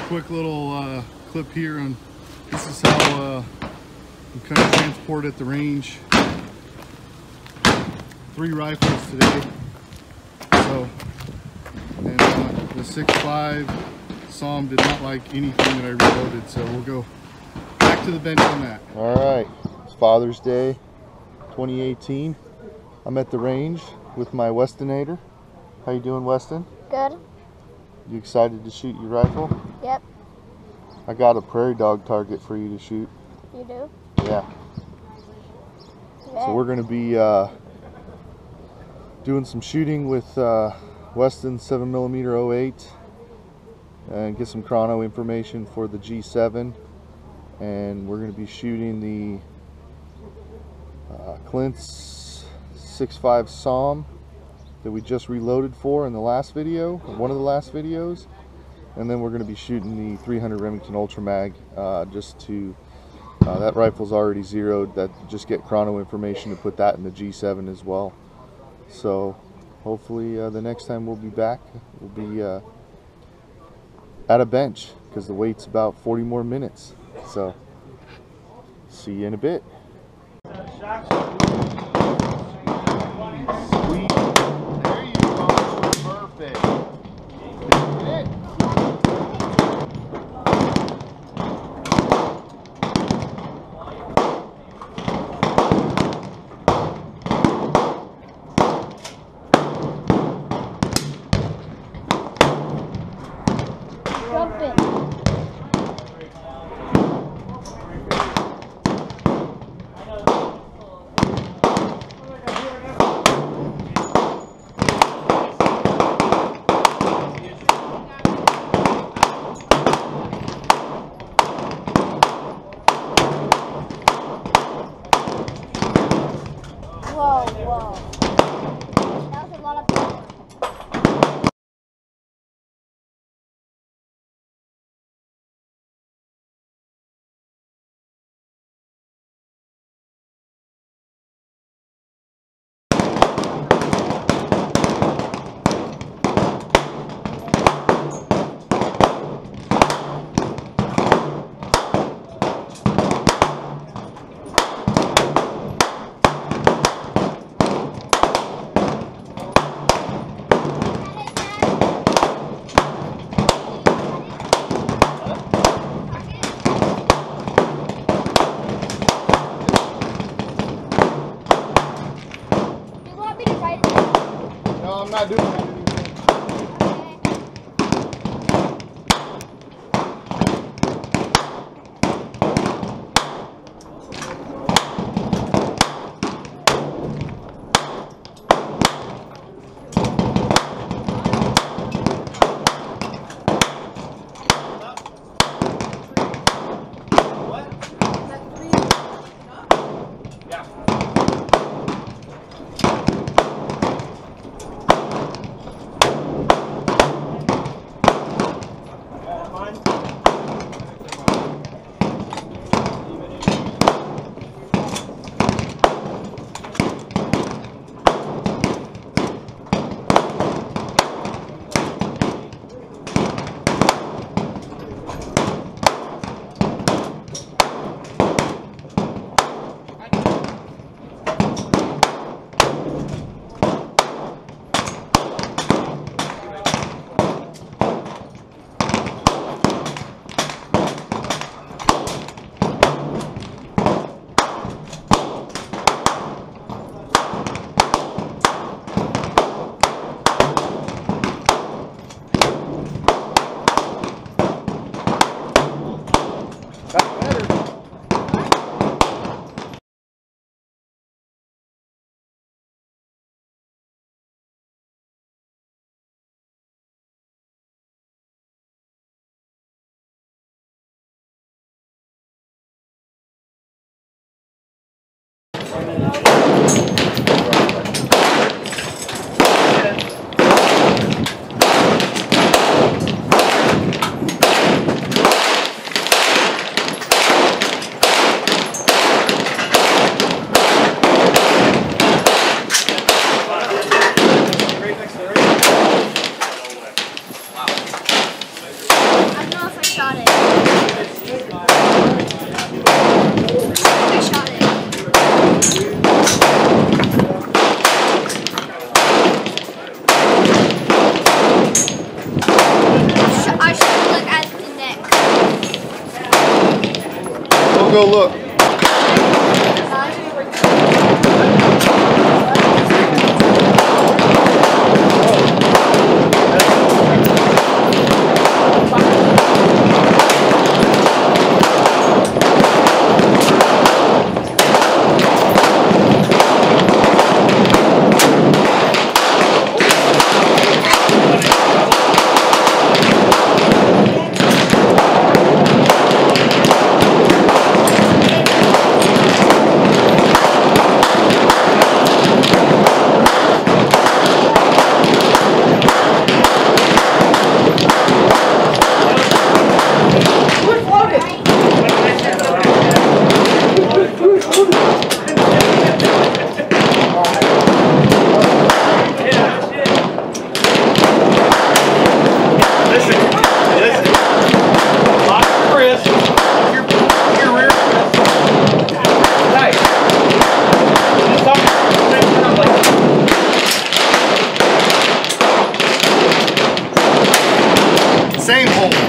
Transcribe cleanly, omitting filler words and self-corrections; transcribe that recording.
quick little clip here on this is how I'm kind of transport at the range. 3 rifles today. So, and the 6.5 Saum did not like anything that I reloaded, so we'll go back to the bench on that. All right, it's Father's Day 2018. I'm at the range with my Westonator. How you doing, Weston? Good. You excited to shoot your rifle? Yep. I got a prairie dog target for you to shoot. You do? Yeah. So we're going to be doing some shooting with Weston's 7mm 08 and get some chrono information for the G7. And we're going to be shooting the Clint's 6.5 Saum that we just reloaded for in the last video, one of the last videos. And then we're going to be shooting the 300 Remington Ultra Mag just to that rifle's already zeroed, that just get chrono information to put that in the G7 as well. So hopefully the next time we'll be back, we'll be at a bench, because the wait's about 40 more minutes. So see you in a bit. Sweet. There you go. Perfect. Hit it. Jump it. Whoa, whoa. That was a lot of power. No, I'm not doing that. I'll go look. Same hole.